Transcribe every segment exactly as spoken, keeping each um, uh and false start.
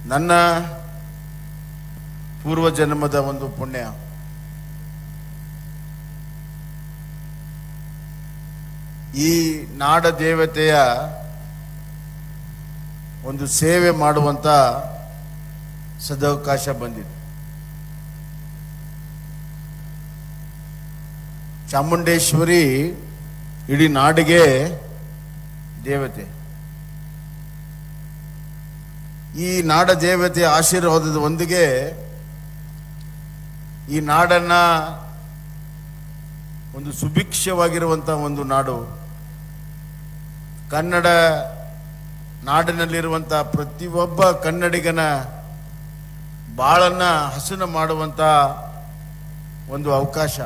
ನನ್ನ ಪೂರ್ವ ಜನ್ಮದ ಒಂದು ಪುಣ್ಯ. ಈ ನಾಡ ದೇವತೆಯ ಒಂದು ಸೇವೆ ಮಾಡುವಂತ ಸದವಕಾಶ ಬಂದಿದೆ. ಚಾಮುಂಡೇಶ್ವರಿ ಇಡೀ ನಾಡಿಗೆ ದೇವತೆ. ಈ ನಾಡ ದೇವತೆಯ ಆಶೀರ್ವಾದದ ಒಂದಿಗೆ ಈ ನಾಡನ್ನ ಒಂದು ಸುಭಿಕ್ಷವಾಗಿರುವಂತಹ ಒಂದು ನಾಡು, ಕನ್ನಡ ನಾಡಿನಲ್ಲಿರುವಂತಹ ಪ್ರತಿಯೊಬ್ಬ ಕನ್ನಡಿಗನ ಬಾಳನ್ನ ಹಸನು ಮಾಡುವಂತ ಒಂದು ಅವಕಾಶ,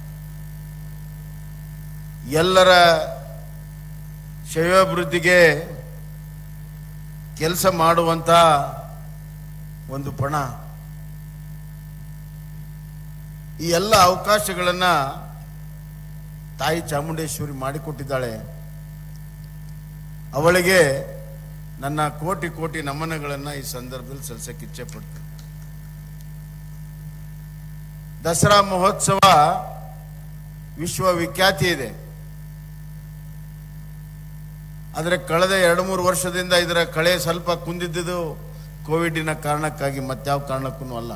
ಎಲ್ಲರ ಶ್ರೇಯೋಭಿವೃದ್ಧಿಗೆ ಕೆಲಸ ಮಾಡುವಂತ ಒಂದು ಪಣ. ಈ ಎಲ್ಲ ಅವಕಾಶಗಳನ್ನ ತಾಯಿ ಚಾಮುಂಡೇಶ್ವರಿ ಮಾಡಿಕೊಟ್ಟಿದ್ದಾಳೆ. ಅವಳಿಗೆ ನನ್ನ ಕೋಟಿ ಕೋಟಿ ನಮನಗಳನ್ನ ಈ ಸಂದರ್ಭದಲ್ಲಿ ಸಲ್ಲಿಸಕ್ಕೆ ಇಚ್ಛೆ ಪಡ್ತೀನಿ. ದಸರಾ ಮಹೋತ್ಸವ ವಿಶ್ವವಿಖ್ಯಾತಿ ಇದೆ. ಆದರೆ ಕಳೆದ ಎರಡು ಮೂರು ವರ್ಷದಿಂದ ಇದರ ಕಳೆ ಸ್ವಲ್ಪ ಕುಂದಿದ್ದು ಕೋವಿಡಿನ ಕಾರಣಕ್ಕಾಗಿ, ಮತ್ಯಾವ ಕಾರಣಕ್ಕೂ ಅಲ್ಲ.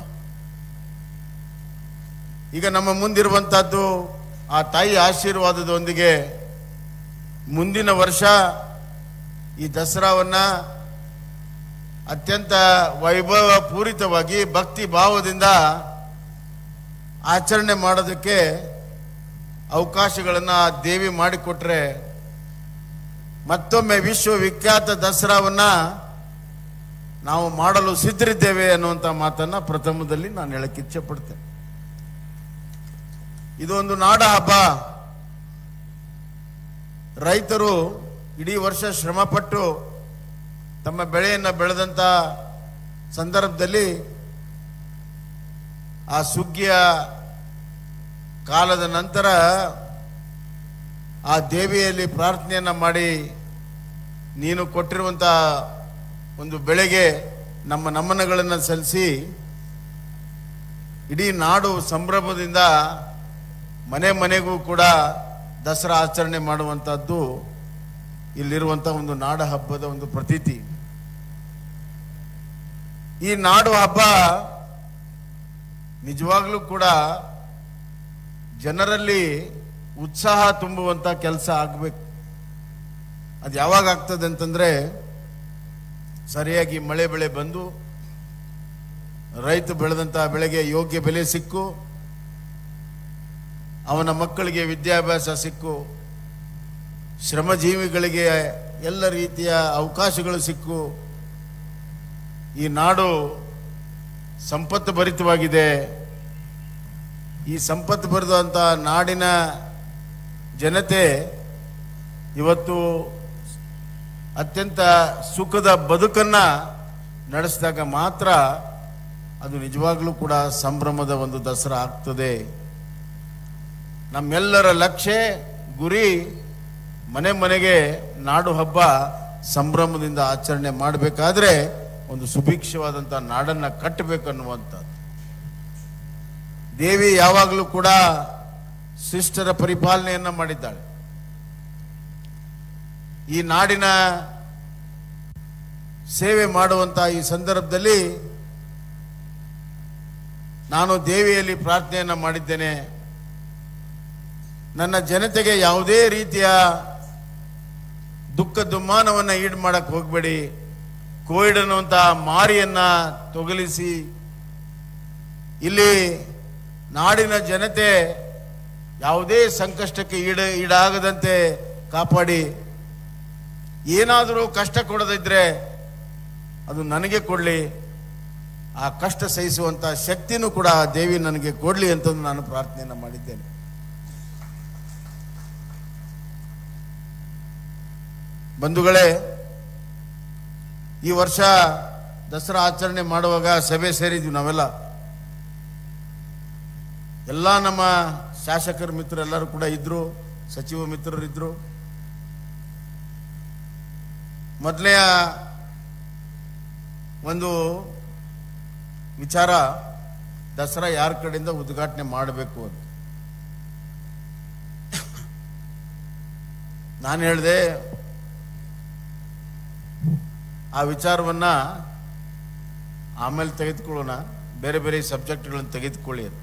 ಈಗ ನಮ್ಮ ಮುಂದಿರುವಂತಹದ್ದು ಆ ತಾಯಿ ಆಶೀರ್ವಾದದೊಂದಿಗೆ ಮುಂದಿನ ವರ್ಷ ಈ ದಸರಾವನ್ನ ಅತ್ಯಂತ ವೈಭವ ಪೂರಿತವಾಗಿ ಭಕ್ತಿ ಭಾವದಿಂದ ಆಚರಣೆ ಮಾಡೋದಕ್ಕೆ ಅವಕಾಶಗಳನ್ನ ದೇವಿ ಮಾಡಿಕೊಟ್ರೆ ಮತ್ತೊಮ್ಮೆ ವಿಶ್ವವಿಖ್ಯಾತ ದಸರಾವನ್ನ ನಾವು ಮಾಡಲು ಸಿದ್ಧರಿದ್ದೇವೆ ಅನ್ನುವಂಥ ಮಾತನ್ನ ಪ್ರಥಮದಲ್ಲಿ ನಾನು ಹೇಳಕ್ಕೆ ಇಚ್ಛೆ ಪಡ್ತೇನೆ. ಇದೊಂದು ನಾಡ ಹಬ್ಬ. ರೈತರು ಇಡೀ ವರ್ಷ ಶ್ರಮಪಟ್ಟು ತಮ್ಮ ಬೆಳೆಯನ್ನು ಬೆಳೆದಂತ ಸಂದರ್ಭದಲ್ಲಿ ಆ ಸುಗ್ಗಿಯ ಕಾಲದ ನಂತರ ಆ ದೇವಿಯಲ್ಲಿ ಪ್ರಾರ್ಥನೆಯನ್ನ ಮಾಡಿ ನೀನು ಕೊಟ್ಟಿರುವಂತ ಒಂದು ಬೆಳೆಗೆ ನಮ್ಮ ನಮನಗಳನ್ನು ಸಲ್ಲಿಸಿ ಇಡೀ ನಾಡು ಸಂಭ್ರಮದಿಂದ ಮನೆ ಮನೆಗೂ ಕೂಡ ದಸರಾ ಆಚರಣೆ ಮಾಡುವಂತಹದ್ದು ಇಲ್ಲಿರುವಂತಹ ಒಂದು ನಾಡ ಹಬ್ಬದ ಒಂದು ಪ್ರತೀತಿ. ಈ ನಾಡು ಹಬ್ಬ ನಿಜವಾಗ್ಲೂ ಕೂಡ ಜನರಲ್ಲಿ ಉತ್ಸಾಹ ತುಂಬುವಂತ ಕೆಲಸ ಆಗಬೇಕು. ಅದು ಯಾವಾಗ ಆಗ್ತದೆ ಅಂತಂದ್ರೆ ಸರಿಯಾಗಿ ಮಳೆ ಬೆಳೆ ಬಂದು ರೈತ ಬೆಳೆದಂತಹ ಬೆಳೆಗೆ ಯೋಗ್ಯ ಬೆಲೆ ಸಿಕ್ಕು, ಅವನ ಮಕ್ಕಳಿಗೆ ವಿದ್ಯಾಭ್ಯಾಸ ಸಿಕ್ಕು, ಶ್ರಮಜೀವಿಗಳಿಗೆ ಎಲ್ಲ ರೀತಿಯ ಅವಕಾಶಗಳು ಸಿಕ್ಕು, ಈ ನಾಡು ಸಂಪತ್ತು ಭರಿತವಾಗಿದೆ. ಈ ಸಂಪತ್ತು ಭರಿದಂಥ ನಾಡಿನ ಜನತೆ ಇವತ್ತು ಅತ್ಯಂತ ಸುಖದ ಬದುಕನ್ನ ನಡೆಸಿದಾಗ ಮಾತ್ರ ಅದು ನಿಜವಾಗ್ಲೂ ಕೂಡ ಸಂಭ್ರಮದ ಒಂದು ದಸರಾ ಆಗ್ತದೆ. ನಮ್ಮೆಲ್ಲರ ಲಕ್ಷ್ಯ ಗುರಿ ಮನೆ ಮನೆಗೆ ನಾಡು ಹಬ್ಬ ಸಂಭ್ರಮದಿಂದ ಆಚರಣೆ ಮಾಡಬೇಕಾದ್ರೆ ಒಂದು ಸುಭಿಕ್ಷವಾದಂಥ ನಾಡನ್ನ ಕಟ್ಟಬೇಕನ್ನುವಂಥದ್ದು. ದೇವಿ ಯಾವಾಗಲೂ ಕೂಡ ಶಿಷ್ಟರ ಪರಿಪಾಲನೆಯನ್ನ ಮಾಡಿದ್ದಾಳೆ. ಈ ನಾಡಿನ ಸೇವೆ ಮಾಡುವಂತ ಈ ಸಂದರ್ಭದಲ್ಲಿ ನಾನು ದೇವಿಯಲ್ಲಿ ಪ್ರಾರ್ಥನೆಯನ್ನ ಮಾಡಿದ್ದೇನೆ. ನನ್ನ ಜನತೆಗೆ ಯಾವುದೇ ರೀತಿಯ ದುಃಖ ದುಮ್ಮಾನವನ್ನ ಈಡು ಮಾಡಕ್ ಹೋಗಬೇಡಿ. ಕೋವಿಡ್ ಅನ್ನುವಂತ ಮಾರಿಯನ್ನ ತೊಗಲಿಸಿ ಇಲ್ಲಿ ನಾಡಿನ ಜನತೆ ಯಾವುದೇ ಸಂಕಷ್ಟಕ್ಕೆ ಈಡ ಈಡಾಗದಂತೆ ಕಾಪಾಡಿ. ಏನಾದರೂ ಕಷ್ಟ ಕೊಡದಿದ್ರೆ ಅದು ನನಗೆ ಕೊಡಲಿ, ಆ ಕಷ್ಟ ಸಹಿಸುವಂತ ಶಕ್ತಿನೂ ಕೂಡ ದೇವಿ ನನಗೆ ಕೊಡಲಿ ಅಂತ ನಾನು ಪ್ರಾರ್ಥನೆಯನ್ನು ಮಾಡಿದ್ದೇನೆ. ಬಂಧುಗಳೇ, ಈ ವರ್ಷ ದಸರಾ ಆಚರಣೆ ಮಾಡುವಾಗ ಸಭೆ ಸೇರಿದ್ವಿ ನಾವೆಲ್ಲ. ಎಲ್ಲ ನಮ್ಮ ಶಾಸಕರ ಮಿತ್ರರೆಲ್ಲರೂ ಕೂಡ ಇದ್ರು, ಸಚಿವ ಮಿತ್ರರಿದ್ರು. ಮೊದಲನೆಯ ಒಂದು ವಿಚಾರ, ದಸರಾ ಯಾರ ಕಡೆಯಿಂದ ಉದ್ಘಾಟನೆ ಮಾಡಬೇಕು ಅಂತ ನಾನು ಹೇಳಿದೆ. ಆ ವಿಚಾರವನ್ನ ಆಮೇಲೆ ತೆಗೆದುಕೊಳ್ಳೋಣ, ಬೇರೆ ಬೇರೆ ಸಬ್ಜೆಕ್ಟ್ಗಳನ್ನು ತೆಗೆದುಕೊಳ್ಳಿ ಅಂತ.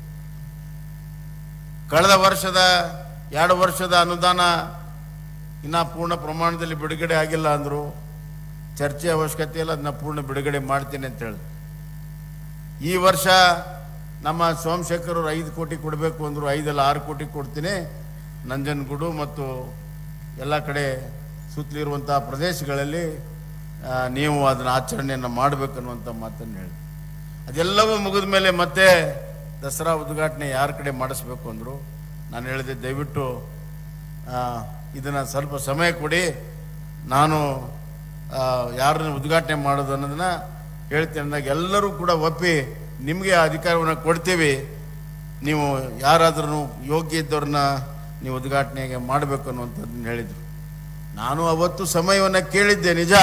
ಕಳೆದ ವರ್ಷದ ಎರಡು ವರ್ಷದ ಅನುದಾನ ಇನ್ನ ಪೂರ್ಣ ಪ್ರಮಾಣದಲ್ಲಿ ಬಿಡುಗಡೆ ಆಗಿಲ್ಲ ಅಂದ್ರು, ಚರ್ಚೆ ಅವಶ್ಯಕತೆ ಇಲ್ಲ, ಅದನ್ನ ಪೂರ್ಣ ಬಿಡುಗಡೆ ಮಾಡ್ತೀನಿ ಅಂತ ಹೇಳಿದ್ರು. ಈ ವರ್ಷ ನಮ್ಮ ಸೋಮಶೇಖರ್ ಅವರು ಐದು ಕೋಟಿ ಕೊಡಬೇಕು ಅಂದ್ರು, ಐದಲ್ಲ ಆರು ಕೋಟಿ ಕೊಡ್ತೀನಿ, ನಂಜನಗೂಡು ಮತ್ತು ಎಲ್ಲ ಕಡೆ ಸುತ್ತಲಿರುವಂತಹ ಪ್ರದೇಶಗಳಲ್ಲಿ ನೀವು ಅದನ್ನ ಆಚರಣೆಯನ್ನು ಮಾಡಬೇಕನ್ನುವಂಥ ಮಾತನ್ನು ಹೇಳಿ, ಅದೆಲ್ಲವೂ ಮುಗಿದ ಮೇಲೆ ಮತ್ತೆ ದಸರಾ ಉದ್ಘಾಟನೆ ಯಾರ ಕಡೆ ಮಾಡಿಸ್ಬೇಕು ಅಂದರು. ನಾನು ಹೇಳಿದೆ, ದಯವಿಟ್ಟು ಇದನ್ನು ಸ್ವಲ್ಪ ಸಮಯ ಕೊಡಿ, ನಾನು ಯಾರನ್ನ ಉದ್ಘಾಟನೆ ಮಾಡೋದು ಅನ್ನೋದನ್ನ ಹೇಳ್ತೀನಿ ಅಂದಾಗ ಎಲ್ಲರೂ ಕೂಡ ಒಪ್ಪಿ ನಿಮಗೆ ಅಧಿಕಾರವನ್ನು ಕೊಡ್ತೀವಿ, ನೀವು ಯಾರಾದ್ರೂ ಯೋಗ್ಯ ಇದ್ದವ್ರನ್ನ ನೀವು ಉದ್ಘಾಟನೆಗೆ ಮಾಡಬೇಕು ಅನ್ನುವಂಥದ್ದನ್ನು ಹೇಳಿದರು. ನಾನು ಅವತ್ತು ಸಮಯವನ್ನು ಕೇಳಿದ್ದೆ ನಿಜ,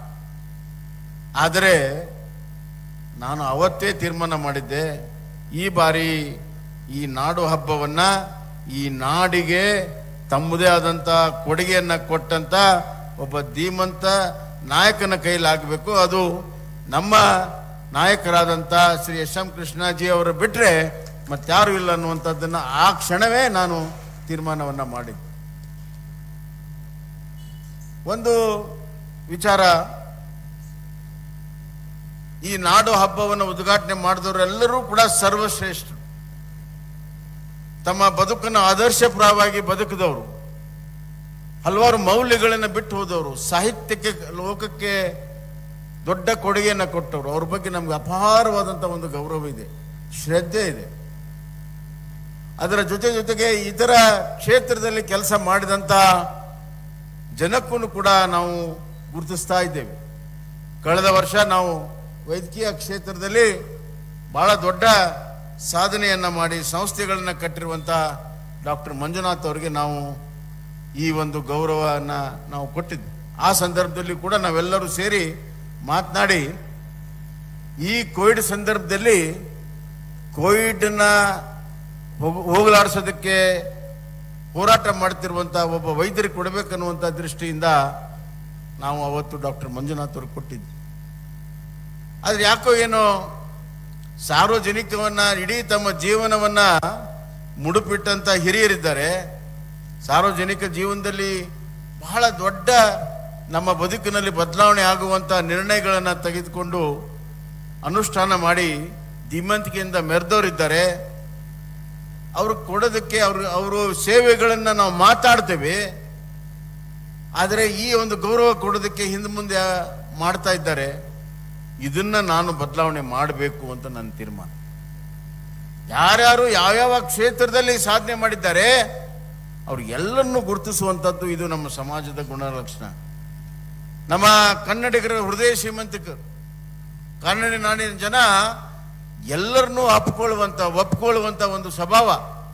ಆದರೆ ನಾನು ಅವತ್ತೇ ತೀರ್ಮಾನ ಮಾಡಿದ್ದೆ, ಈ ಬಾರಿ ಈ ನಾಡು ಹಬ್ಬವನ್ನ ಈ ನಾಡಿಗೆ ತಮ್ಮದೇ ಆದಂಥ ಕೊಡುಗೆಯನ್ನು ಕೊಟ್ಟಂತ ಒಬ್ಬ ಧೀಮಂತ ನಾಯಕನ ಕೈಲಾಗಬೇಕು, ಅದು ನಮ್ಮ ನಾಯಕರಾದಂಥ ಶ್ರೀ ಎಸ್ ಎಂ ಕೃಷ್ಣಾಜಿ ಅವರು ಬಿಟ್ಟರೆ ಮತ್ತಾರು ಇಲ್ಲ ಅನ್ನುವಂಥದ್ದನ್ನು ಆ ಕ್ಷಣವೇ ನಾನು ತೀರ್ಮಾನವನ್ನು ಮಾಡಿದ್ದೆ. ಒಂದು ವಿಚಾರ, ಈ ನಾಡು ಹಬ್ಬವನ್ನು ಉದ್ಘಾಟನೆ ಮಾಡಿದವರೆಲ್ಲರೂ ಕೂಡ ಸರ್ವಶ್ರೇಷ್ಠರು, ತಮ್ಮ ಬದುಕನ್ನು ಆದರ್ಶಪ್ರಾಯವಾಗಿ ಬದುಕಿದವರು, ಹಲವಾರು ಮೌಲ್ಯಗಳನ್ನು ಬಿಟ್ಟು ಹೋದವರು, ಸಾಹಿತ್ಯಕ್ಕೆ ಲೋಕಕ್ಕೆ ದೊಡ್ಡ ಕೊಡುಗೆಯನ್ನು ಕೊಟ್ಟವರು. ಅವ್ರ ಬಗ್ಗೆ ನಮ್ಗೆ ಅಪಾರವಾದಂಥ ಒಂದು ಗೌರವ ಇದೆ, ಶ್ರದ್ಧೆ ಇದೆ. ಅದರ ಜೊತೆ ಜೊತೆಗೆ ಇತರ ಕ್ಷೇತ್ರದಲ್ಲಿ ಕೆಲಸ ಮಾಡಿದಂಥ ಜನಕ್ಕೂ ಕೂಡ ನಾವು ಗುರುತಿಸ್ತಾ ಇದ್ದೇವೆ. ಕಳೆದ ವರ್ಷ ನಾವು ವೈದ್ಯಕೀಯ ಕ್ಷೇತ್ರದಲ್ಲಿ ಬಹಳ ದೊಡ್ಡ ಸಾಧನೆಯನ್ನ ಮಾಡಿ ಸಂಸ್ಥೆಗಳನ್ನು ಕಟ್ಟಿರುವಂಥ ಡಾಕ್ಟರ್ ಮಂಜುನಾಥ್ ಅವರಿಗೆ ನಾವು ಈ ಒಂದು ಗೌರವವನ್ನು ನಾವು ಕೊಟ್ಟಿದ್ವಿ. ಆ ಸಂದರ್ಭದಲ್ಲಿ ಕೂಡ ನಾವೆಲ್ಲರೂ ಸೇರಿ ಮಾತನಾಡಿ, ಈ ಕೋವಿಡ್ ಸಂದರ್ಭದಲ್ಲಿ ಕೋವಿಡ್ನ ಹೋಗಲಾಡಿಸೋದಕ್ಕೆ ಹೋರಾಟ ಮಾಡ್ತಿರುವಂಥ ಒಬ್ಬ ವೈದ್ಯರಿಗೆ ಕೊಡಬೇಕನ್ನುವಂಥ ದೃಷ್ಟಿಯಿಂದ ನಾವು ಅವತ್ತು ಡಾಕ್ಟರ್ ಮಂಜುನಾಥ್ ಅವ್ರಿಗೆ ಕೊಟ್ಟಿದ್ವಿ. ಆದರೆ ಯಾಕೋ ಏನೋ ಸಾರ್ವಜನಿಕವನ್ನ ಇಡೀ ತಮ್ಮ ಜೀವನವನ್ನ ಮುಡುಪಿಟ್ಟಂತ ಹಿರಿಯರಿದ್ದಾರೆ, ಸಾರ್ವಜನಿಕ ಜೀವನದಲ್ಲಿ ಬಹಳ ದೊಡ್ಡ ನಮ್ಮ ಬದುಕಿನಲ್ಲಿ ಬದಲಾವಣೆ ಆಗುವಂಥ ನಿರ್ಣಯಗಳನ್ನು ತೆಗೆದುಕೊಂಡು ಅನುಷ್ಠಾನ ಮಾಡಿ ಧೀಮಂತಿಕೆಯಿಂದ ಮೆರೆದವರಿದ್ದಾರೆ. ಅವರು ಕೊಡೋದಕ್ಕೆ ಅವರು ಅವರು ಸೇವೆಗಳನ್ನು ನಾವು ಮಾತಾಡ್ತೇವೆ, ಆದರೆ ಈ ಒಂದು ಗೌರವ ಕೊಡೋದಕ್ಕೆ ಹಿಂದೆ ಮುಂದೆ ಮಾಡ್ತಾ ಇದ್ದಾರೆ. ಇದನ್ನ ನಾನು ಬದಲಾವಣೆ ಮಾಡಬೇಕು ಅಂತ ನನ್ನ ತೀರ್ಮಾನ. ಯಾರ್ಯಾರು ಯಾವ್ಯಾವ ಕ್ಷೇತ್ರದಲ್ಲಿ ಸಾಧನೆ ಮಾಡಿದ್ದಾರೆ ಅವ್ರಿಗೆಲ್ಲರನ್ನೂ ಗುರುತಿಸುವಂಥದ್ದು ಇದು ನಮ್ಮ ಸಮಾಜದ ಗುಣಲಕ್ಷಣ. ನಮ್ಮ ಕನ್ನಡಿಗರ ಹೃದಯ ಶ್ರೀಮಂತಿಕರು, ಕನ್ನಡ ನಾಡಿನ ಜನ ಎಲ್ಲರನ್ನೂ ಅಪ್ಕೊಳ್ಳುವಂತ ಒಪ್ಕೊಳ್ಳುವಂತ ಒಂದು ಸ್ವಭಾವ,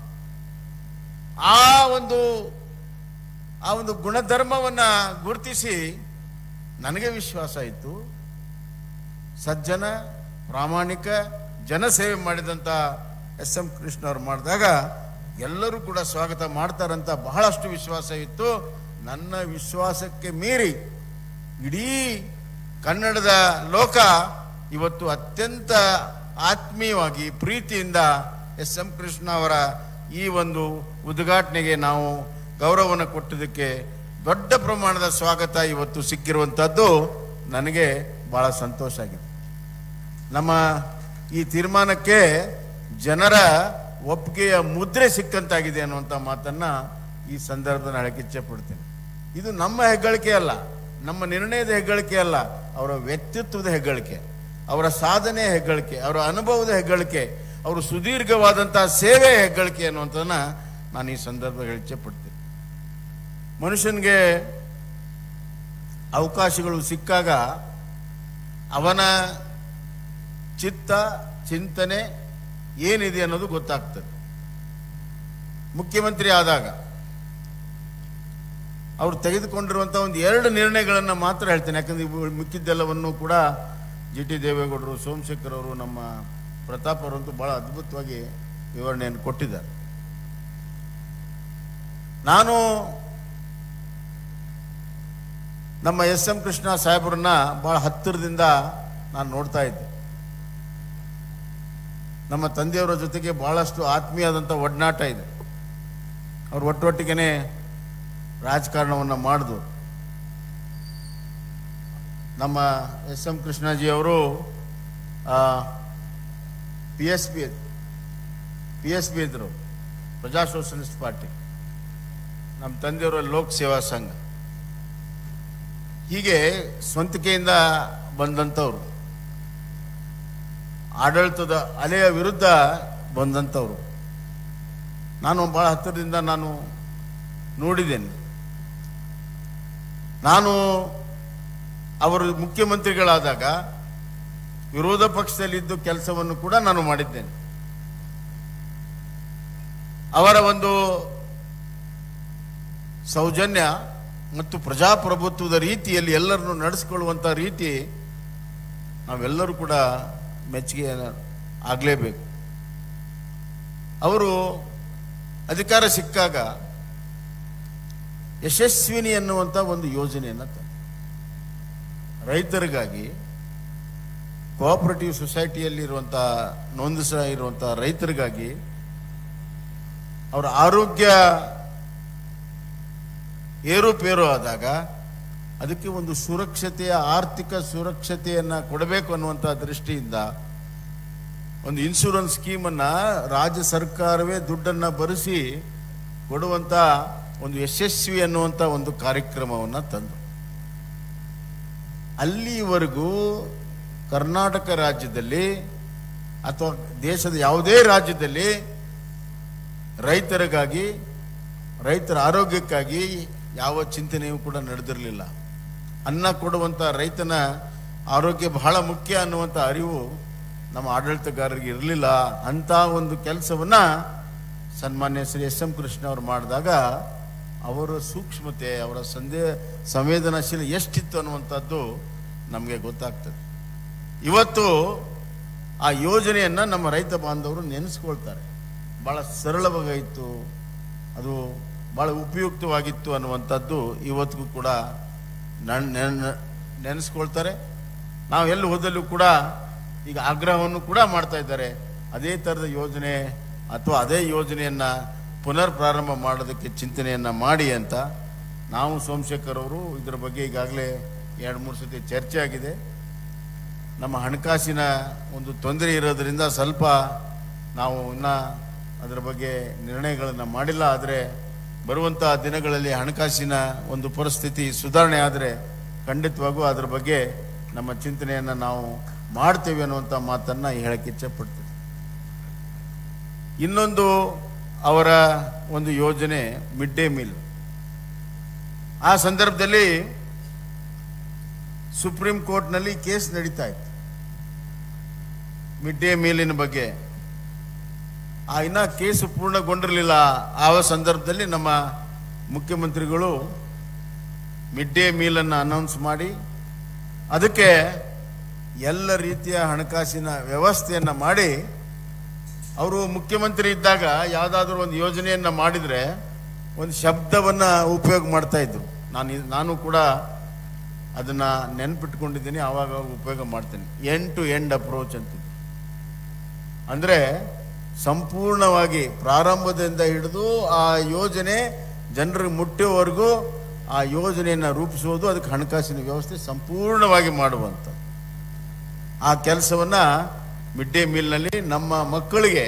ಆ ಒಂದು ಆ ಒಂದು ಗುಣಧರ್ಮವನ್ನ ಗುರುತಿಸಿ ನನಗೆ ವಿಶ್ವಾಸ ಇತ್ತು. ಸಜ್ಜನ ಪ್ರಾಮಾಣಿಕ ಜನಸೇವೆ ಮಾಡಿದಂಥ ಎಸ್ ಎಂ ಕೃಷ್ಣ ಅವರು ಮಾಡಿದಾಗ ಎಲ್ಲರೂ ಕೂಡ ಸ್ವಾಗತ ಮಾಡ್ತಾರಂತ ಬಹಳಷ್ಟು ವಿಶ್ವಾಸ ಇತ್ತು. ನನ್ನ ವಿಶ್ವಾಸಕ್ಕೆ ಮೀರಿ ಇಡೀ ಕನ್ನಡದ ಲೋಕ ಇವತ್ತು ಅತ್ಯಂತ ಆತ್ಮೀಯವಾಗಿ ಪ್ರೀತಿಯಿಂದ ಎಸ್ ಎಂ ಕೃಷ್ಣ ಅವರ ಈ ಒಂದು ಉದ್ಘಾಟನೆಗೆ ನಾವು ಗೌರವವನ್ನು ಕೊಟ್ಟದಕ್ಕೆ ದೊಡ್ಡ ಪ್ರಮಾಣದ ಸ್ವಾಗತ ಇವತ್ತು ಸಿಕ್ಕಿರುವಂಥದ್ದು ನನಗೆ ಬಹಳ ಸಂತೋಷ ಆಗಿದೆ. ನಮ್ಮ ಈ ತೀರ್ಮಾನಕ್ಕೆ ಜನರ ಒಪ್ಪಿಗೆಯ ಮುದ್ರೆ ಸಿಕ್ಕಂತಾಗಿದೆ ಅನ್ನುವಂಥ ಮಾತನ್ನ ಈ ಸಂದರ್ಭದಲ್ಲಿ ಹೇಳಕ್ಕೆ ಇಚ್ಛೆ ಪಡ್ತೇನೆ. ಇದು ನಮ್ಮ ಹೆಗ್ಗಳಿಕೆ ಅಲ್ಲ, ನಮ್ಮ ನಿರ್ಣಯದ ಹೆಗ್ಗಳಿಕೆ ಅಲ್ಲ, ಅವರ ವ್ಯಕ್ತಿತ್ವದ ಹೆಗ್ಗಳಿಕೆ, ಅವರ ಸಾಧನೆ ಹೆಗ್ಗಳಿಕೆ, ಅವರ ಅನುಭವದ ಹೆಗ್ಗಳಿಕೆ, ಅವರು ಸುದೀರ್ಘವಾದಂತಹ ಸೇವೆ ಹೆಗ್ಗಳಿಕೆ ಅನ್ನುವಂಥದ್ದನ್ನ ನಾನು ಈ ಸಂದರ್ಭದಲ್ಲಿ ಇಚ್ಛೆ ಪಡ್ತೇನೆ. ಮನುಷ್ಯನಿಗೆ ಅವಕಾಶಗಳು ಸಿಕ್ಕಾಗ ಅವನ ಚಿತ್ತ ಚಿಂತನೆ ಏನಿದೆ ಅನ್ನೋದು ಗೊತ್ತಾಗ್ತದೆ. ಮುಖ್ಯಮಂತ್ರಿ ಆದಾಗ ಅವರು ತೆಗೆದುಕೊಂಡಿರುವಂತಹ ಒಂದು ಎರಡು ನಿರ್ಣಯಗಳನ್ನು ಮಾತ್ರ ಹೇಳ್ತೇನೆ, ಯಾಕಂದ್ರೆ ಮಿಕ್ಕಿದ್ದೆಲ್ಲವನ್ನು ಕೂಡ ಜಿ ಟಿ ದೇವೇಗೌಡರು, ಸೋಮಶೇಖರ್ ಅವರು, ನಮ್ಮ ಪ್ರತಾಪ್ ಅವರಂತೂ ಭಾಳ ಅದ್ಭುತವಾಗಿ ವಿವರಣೆಯನ್ನು ಕೊಟ್ಟಿದ್ದಾರೆ. ನಾನು ನಮ್ಮ ಎಸ್ ಎಂ ಕೃಷ್ಣ ಸಾಹೇಬ್ರನ್ನ ಭಾಳ ಹತ್ತಿರದಿಂದ ನಾನು ನೋಡ್ತಾ ಇದ್ದೆ. ನಮ್ಮ ತಂದೆಯವರ ಜೊತೆಗೆ ಭಾಳಷ್ಟು ಆತ್ಮೀಯವಾದಂಥ ಒಡನಾಟ ಇದೆ. ಅವ್ರು ಒಟ್ಟೊಟ್ಟಿಗೆ ರಾಜಕಾರಣವನ್ನು ಮಾಡಿದ್ರು. ನಮ್ಮ ಎಸ್ ಎಂ ಕೃಷ್ಣಾಜಿ ಅವರು P S P P S P ಇದ್ರು, ಪ್ರಜಾ ಸೋಷಲಿಸ್ಟ್ ಪಾರ್ಟಿ. ನಮ್ಮ ತಂದೆಯವರ ಲೋಕ್ ಸೇವಾ ಸಂಘ. ಹೀಗೆ ಸ್ವಂತಿಕೆಯಿಂದ ಬಂದಂಥವ್ರು, ಆಡಳಿತದ ಅಲೆಯ ವಿರುದ್ಧ ಬಂದಂಥವ್ರು. ನಾನು ಭಾಳ ಹತ್ತಿರದಿಂದ ನಾನು ನೋಡಿದ್ದೇನೆ. ನಾನು ಅವರು ಮುಖ್ಯಮಂತ್ರಿಗಳಾದಾಗ ವಿರೋಧ ಪಕ್ಷದಲ್ಲಿದ್ದು ಕೆಲಸವನ್ನು ಕೂಡ ನಾನು ಮಾಡಿದ್ದೇನೆ. ಅವರ ಒಂದು ಸೌಜನ್ಯ ಮತ್ತು ಪ್ರಜಾಪ್ರಭುತ್ವದ ರೀತಿಯಲ್ಲಿ ಎಲ್ಲರನ್ನು ನಡೆಸಿಕೊಳ್ಳುವಂಥ ರೀತಿ ನಾವೆಲ್ಲರೂ ಕೂಡ ಮೆಚ್ಚುಗೆ ಆಗಲೇಬೇಕು. ಅವರು ಅಧಿಕಾರ ಸಿಕ್ಕಾಗ ಯಶಸ್ವಿನಿ ಅನ್ನುವಂಥ ಒಂದು ಯೋಜನೆಯನ್ನು ತಂದರು. ರೈತರಿಗಾಗಿ ಕೋಆಪರೇಟಿವ್ ಸೊಸೈಟಿಯಲ್ಲಿರುವಂಥ ನೋಂದಿಸ ಇರುವಂಥ ರೈತರಿಗಾಗಿ ಅವರ ಆರೋಗ್ಯ ಏರುಪೇರು ಆದಾಗ ಅದಕ್ಕೆ ಒಂದು ಸುರಕ್ಷತೆಯ ಆರ್ಥಿಕ ಸುರಕ್ಷತೆಯನ್ನು ಕೊಡಬೇಕು ಅನ್ನುವಂಥ ದೃಷ್ಟಿಯಿಂದ ಒಂದು ಇನ್ಶೂರೆನ್ಸ್ ಸ್ಕೀಮನ್ನು ರಾಜ್ಯ ಸರ್ಕಾರವೇ ದುಡ್ಡನ್ನು ಭರಿಸಿ ಕೊಡುವಂಥ ಒಂದು ಯಶಸ್ವಿ ಅನ್ನುವಂಥ ಒಂದು ಕಾರ್ಯಕ್ರಮವನ್ನು ತಂದು, ಅಲ್ಲಿವರೆಗೂ ಕರ್ನಾಟಕ ರಾಜ್ಯದಲ್ಲಿ ಅಥವಾ ದೇಶದ ಯಾವುದೇ ರಾಜ್ಯದಲ್ಲಿ ರೈತರಿಗಾಗಿ, ರೈತರ ಆರೋಗ್ಯಕ್ಕಾಗಿ ಯಾವ ಚಿಂತನೆಯೂ ಕೂಡ ನಡೆದಿರಲಿಲ್ಲ. ಅನ್ನ ಕೊಡುವಂಥ ರೈತನ ಆರೋಗ್ಯ ಬಹಳ ಮುಖ್ಯ ಅನ್ನುವಂಥ ಅರಿವು ನಮ್ಮ ಆಡಳಿತಗಾರರಿಗೆ ಇರಲಿಲ್ಲ. ಅಂಥ ಒಂದು ಕೆಲಸವನ್ನು ಸನ್ಮಾನ್ಯ ಶ್ರೀ ಎಸ್ ಎಂ ಕೃಷ್ಣ ಅವರು ಮಾಡಿದಾಗ ಅವರ ಸೂಕ್ಷ್ಮತೆ, ಅವರ ಸಂದೇ ಸಂವೇದನಾಶೀಲ ಎಷ್ಟಿತ್ತು ಅನ್ನುವಂಥದ್ದು ನಮಗೆ ಗೊತ್ತಾಗ್ತದೆ. ಇವತ್ತು ಆ ಯೋಜನೆಯನ್ನು ನಮ್ಮ ರೈತ ಬಾಂಧವರು ನೆನೆಸ್ಕೊಳ್ತಾರೆ. ಭಾಳ ಸರಳವಾಗಿತ್ತು, ಅದು ಭಾಳ ಉಪಯುಕ್ತವಾಗಿತ್ತು ಅನ್ನುವಂಥದ್ದು ಇವತ್ತಿಗೂ ಕೂಡ ನೆನೆಸ್ಕೊಳ್ತಾರೆ. ನಾವು ಎಲ್ಲಿ ಹೋದಲ್ಲೂ ಕೂಡ ಈಗ ಆಗ್ರಹವನ್ನು ಕೂಡ ಮಾಡ್ತಾ ಇದ್ದಾರೆ, ಅದೇ ಥರದ ಯೋಜನೆ ಅಥವಾ ಅದೇ ಯೋಜನೆಯನ್ನು ಪುನರ್ ಪ್ರಾರಂಭ ಮಾಡೋದಕ್ಕೆ ಚಿಂತನೆಯನ್ನು ಮಾಡಿ ಅಂತ. ನಾವು ಸೋಮಶೇಖರ್ ಅವರು ಇದರ ಬಗ್ಗೆ ಈಗಾಗಲೇ ಎರಡು ಮೂರು ಸತಿ ಚರ್ಚೆ ಆಗಿದೆ. ನಮ್ಮ ಹಣಕಾಸಿನ ಒಂದು ತೊಂದರೆ ಇರೋದರಿಂದ ಸ್ವಲ್ಪ ನಾವು ಇನ್ನೂ ಅದರ ಬಗ್ಗೆ ನಿರ್ಣಯಗಳನ್ನು ಮಾಡಿಲ್ಲ. ಆದರೆ ಬರುವಂಥ ದಿನಗಳಲ್ಲಿ ಹಣಕಾಸಿನ ಒಂದು ಪರಿಸ್ಥಿತಿ ಸುಧಾರಣೆ ಆದರೆ ಖಂಡಿತವಾಗೂ ಅದರ ಬಗ್ಗೆ ನಮ್ಮ ಚಿಂತನೆಯನ್ನು ನಾವು ಮಾಡ್ತೇವೆ ಅನ್ನುವಂಥ ಮಾತನ್ನು ಹೇಳಕ್ಕೆ ಇಚ್ಛೆಪಡ್ತೀವಿ. ಇನ್ನೊಂದು ಅವರ ಒಂದು ಯೋಜನೆ ಮಿಡ್ ಡೇ ಮೀಲ್. ಆ ಸಂದರ್ಭದಲ್ಲಿ ಸುಪ್ರೀಂ ಕೋರ್ಟ್ನಲ್ಲಿ ಕೇಸ್ ನಡೀತಾ ಇತ್ತು ಮಿಡ್ ಡೇ ಮೀಲಿನ ಬಗ್ಗೆ. ಆ ಇನ್ನ ಕೇಸು ಪೂರ್ಣಗೊಂಡಿರಲಿಲ್ಲ. ಆ ಸಂದರ್ಭದಲ್ಲಿ ನಮ್ಮ ಮುಖ್ಯಮಂತ್ರಿಗಳು ಮಿಡ್ ಡೇ ಮೀಲನ್ನು ಅನೌನ್ಸ್ ಮಾಡಿ ಅದಕ್ಕೆ ಎಲ್ಲ ರೀತಿಯ ಹಣಕಾಸಿನ ವ್ಯವಸ್ಥೆಯನ್ನು ಮಾಡಿ, ಅವರು ಮುಖ್ಯಮಂತ್ರಿ ಇದ್ದಾಗ ಯಾವುದಾದ್ರೂ ಒಂದು ಯೋಜನೆಯನ್ನು ಮಾಡಿದರೆ ಒಂದು ಶಬ್ದವನ್ನು ಉಪಯೋಗ ಮಾಡ್ತಾ ಇದ್ರು. ನಾನು ನಾನು ಕೂಡ ಅದನ್ನು ನೆನ್ಪಿಟ್ಕೊಂಡಿದ್ದೀನಿ, ಆವಾಗ ಉಪಯೋಗ ಮಾಡ್ತೇನೆ. ಎಂಡ್ ಟು ಎಂಡ್ ಅಪ್ರೋಚ್ ಅಂತಿದ್ದು. ಅಂದರೆ ಸಂಪೂರ್ಣವಾಗಿ ಪ್ರಾರಂಭದಿಂದ ಹಿಡಿದು ಆ ಯೋಜನೆ ಜನರಿಗೆ ಮುಟ್ಟುವವರೆಗೂ ಆ ಯೋಜನೆಯನ್ನು ರೂಪಿಸುವುದು, ಅದಕ್ಕೆ ಹಣಕಾಸಿನ ವ್ಯವಸ್ಥೆ ಸಂಪೂರ್ಣವಾಗಿ ಮಾಡುವಂಥ ಆ ಕೆಲಸವನ್ನು ಮಿಡ್ ಡೇ ಮೀಲ್ನಲ್ಲಿ ನಮ್ಮ ಮಕ್ಕಳಿಗೆ,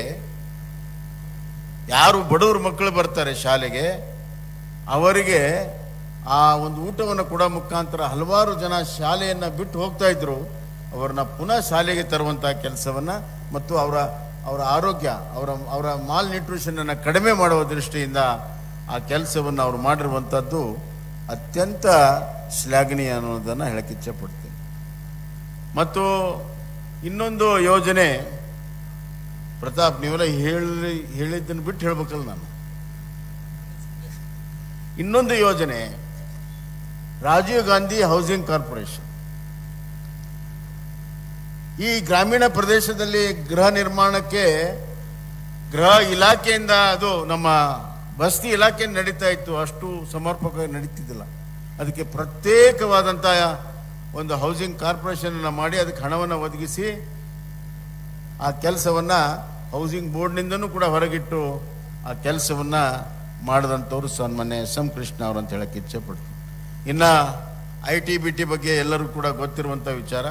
ಯಾರು ಬಡವರು ಮಕ್ಕಳು ಬರ್ತಾರೆ ಶಾಲೆಗೆ, ಅವರಿಗೆ ಆ ಒಂದು ಊಟವನ್ನು ಕೊಡೋ ಮುಖಾಂತರ ಹಲವಾರು ಜನ ಶಾಲೆಯನ್ನು ಬಿಟ್ಟು ಹೋಗ್ತಾ ಇದ್ರು. ಅವರನ್ನ ಪುನಃ ಶಾಲೆಗೆ ತರುವಂಥ ಕೆಲಸವನ್ನು ಮತ್ತು ಅವರ ಅವರ ಆರೋಗ್ಯ, ಅವರ ಅವರ ಮಾಲ್ ನ್ಯೂಟ್ರಿಷನನ್ನು ಕಡಿಮೆ ಮಾಡುವ ದೃಷ್ಟಿಯಿಂದ ಆ ಕೆಲಸವನ್ನು ಅವರು ಮಾಡಿರುವಂಥದ್ದು ಅತ್ಯಂತ ಶ್ಲಾಘನೀಯ ಅನ್ನೋದನ್ನು ಹೇಳಕ್ಕೆ ಇಚ್ಛೆಪಡ್ತೀನಿ. ಮತ್ತು ಇನ್ನೊಂದು ಯೋಜನೆ, ಪ್ರತಾಪ್ ನೀವೆಲ್ಲ ಹೇಳಿ ಹೇಳಿದ್ದನ್ನು ಬಿಟ್ಟು ಹೇಳ್ಬೇಕಲ್ಲ ನಾನು. ಇನ್ನೊಂದು ಯೋಜನೆ ರಾಜೀವ್ ಗಾಂಧಿ ಹೌಸಿಂಗ್ ಕಾರ್ಪೊರೇಷನ್. ಈ ಗ್ರಾಮೀಣ ಪ್ರದೇಶದಲ್ಲಿ ಗೃಹ ನಿರ್ಮಾಣಕ್ಕೆ ಗೃಹ ಇಲಾಖೆಯಿಂದ ಅದು ನಮ್ಮ ಬಸ್ತಿ ಇಲಾಖೆ ನಡೀತಾ ಇತ್ತು, ಅಷ್ಟು ಸಮರ್ಪಕವಾಗಿ ನಡೀತಿದ್ದಿಲ್ಲ. ಅದಕ್ಕೆ ಪ್ರತ್ಯೇಕವಾದಂಥ ಒಂದು ಹೌಸಿಂಗ್ ಕಾರ್ಪೊರೇಷನ್ ಮಾಡಿ ಅದಕ್ಕೆ ಹಣವನ್ನು ಒದಗಿಸಿ ಆ ಕೆಲಸವನ್ನು ಹೌಸಿಂಗ್ ಬೋರ್ಡ್ನಿಂದನೂ ಕೂಡ ಹೊರಗಿಟ್ಟು ಆ ಕೆಲಸವನ್ನು ಮಾಡಿದಂಥವ್ರು ಸನ್ಮಾನ್ಯ ಎಸ್ ಎಂ ಕೃಷ್ಣ ಅವರು ಅಂತ ಹೇಳಕ್ಕೆ ಇಚ್ಛೆ ಪಡ್ತೀನಿ. ಇನ್ನು ಐ ಟಿ ಬಿ ಟಿ ಬಗ್ಗೆ ಎಲ್ಲರೂ ಕೂಡ ಗೊತ್ತಿರುವಂಥ ವಿಚಾರ.